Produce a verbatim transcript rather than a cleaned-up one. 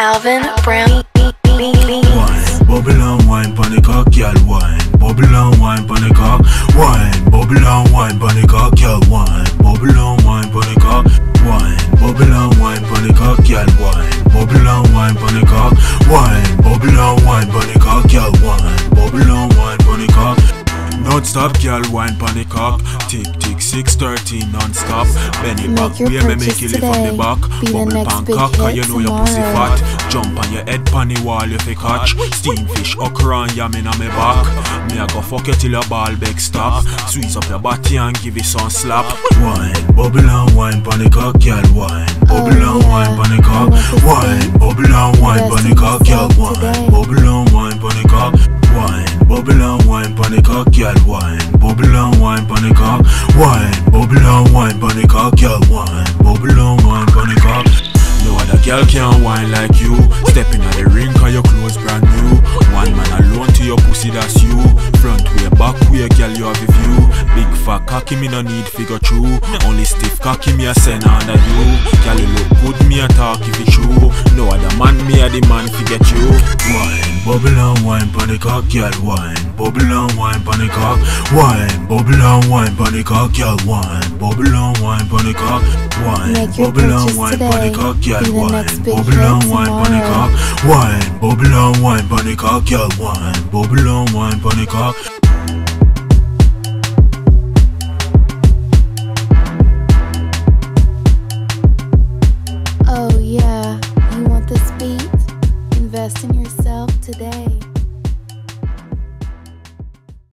Alvin Brown. Wine, bubble and wine, pon the cock, girl. Wine, bubble and wine, pon the cock. Wine, bubble and wine, pon the cock, girl. Wine, bubble and wine, pon the cock. Wine, bubble and wine, pon the cock, girl. Wine, bubble and wine, pon the cock. Wine, bubble and wine, pon the cock, girl. Wine, bubble and wine, pon the cock. Non-stop, girl, wine pon the cock. Tick, tick, six thirteen non-stop. Benny back, Make your way me make purchase you live from the today. back. Be the Bubble next pan big cock, cause you hit know your pussy tomorrow. fat. Jump on your head pon the wall if you catch. Steam fish, okra and yam inna me back. Me a go fuck you till your ball beg stop. Squeeze up your body and give it some slap. Wine, bubble and wine pon the cock, girl. Wine, bubble Oh, and yeah. wine pon the cock. I want to Wine, see bubble and wine the pon best the of cock, girl. yourself Wine, today. bubble and wine pon the cock. Wine, bubble and wine pon the cock, girl. Wine, bubble and wine pon the cock. Wine, bubble and wine pon the cock, girl. Wine, bubble and wine pon the cock. No other girl can wine like you. Step in at the ring cause your clothes brand new. One man alone to your pussy, that's you. Front way, back way, girl, you have a view. Big fat cocky, me no need figure true. Only stiff cocky, me a send under you. Girl, you look good, me a talk if it true. No other man, me a the man forget you. Wine, bubble and wine pon the cock, girl. Wine, bubble and wine pon the cock. Wine, bubble and wine pon the cock, girl. Wine, bubble and wine pon the cock. Wine, Make your bubble and purchase wine pon the today. cock, girl. Be the Wine, next big bubble hit and wine pon the tomorrow. cock. Wine, bubble and wine pon the cock, girl. Wine, bubble and wine pon the cock.